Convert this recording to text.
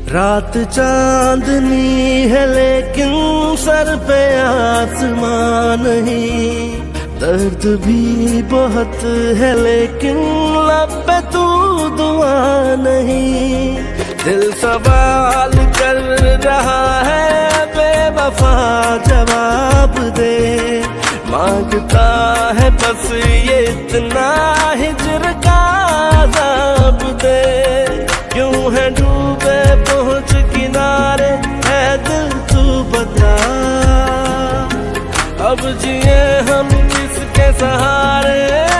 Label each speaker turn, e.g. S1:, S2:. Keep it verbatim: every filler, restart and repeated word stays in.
S1: रात चांदनी है लेकिन सर पे आसमां नहीं, दर्द भी बहुत है लेकिन लब पे तू दुआ नहीं। दिल सवाल कर रहा है बेवफा जवाब दे, मांगता है बस ये इतना हिज्र का अज़ाब दे। क्यों है डूबे पहुंच किनारे है दिल तू बता, अब जिए हम किसके सहारे।